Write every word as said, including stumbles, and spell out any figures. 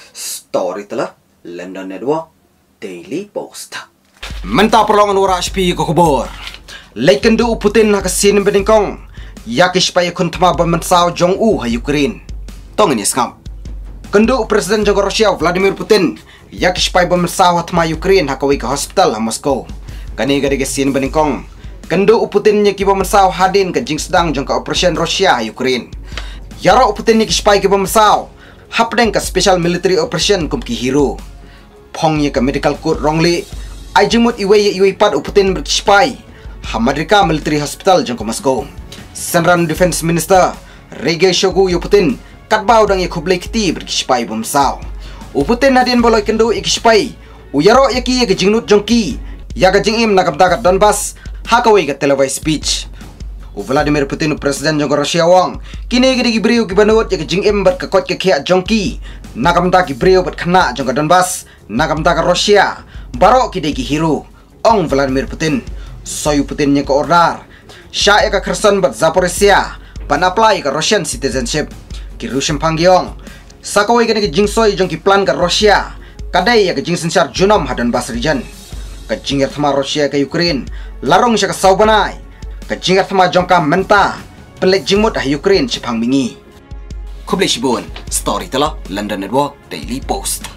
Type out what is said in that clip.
Story telah London Network Daily Post. Menta perlongan ura H P ko kubur. Laikendu Putin ha kasin beningkong. Yakish pa yakun tama bamensao jong u ha Ukraine. Tong ini skam. Kendu Presiden jong Rusia Vladimir Putin yakish pa bamensao tama Ukraine ha kawi ka hospital ha Moscow. Kani gadi kasin beningkong. Kendu Putin nyaki bamensao hadin ka jing sedang jong ka operation Rusia ha Ukraine. Yaro Putin yakish pa ki bamensao hapdeng ka special military operation kum ki hero. Pong ye ka medical court wrongly. Ay jemut iwe ye iwe pad Putin berkispai. Hamadrika military hospital jong ka Moscow. Senran Defense Minister Sergei Shoigu yu Putin katbau dang ye khublai kiti berkispai bamsao. U Putin nadin boloi kendo ikispai. U yaro yaki ye jingnut jongki. Ya ka jingim nakabda ka Donbas hakawai ka televise speech. U Vladimir Putin Presiden jong Rusia wang kini gidi gibriu gibanut ya ka jingim ber ka kot ke khia jongki. Nakamda gibriu bet khana jong ka Donbas nakamda ka Rusia baro kide ki hero ong Vladimir Putin. Soyu Putin nya ka order Sya ka kerson bat Zaporizhia pan apply ka Russian citizenship ki Russian pangyong sakawai ka ki jingsoy jong ki plan ka Rusia kadai ya ka jingsen syar junom hadan bas region ka jingar thama Rusia ka Ukraine larong sya ka saubanai ka jingar thama jong ka menta pelek jingmut ha Ukraine chipang mingi. Kublai shibun story tala London Network Daily Post.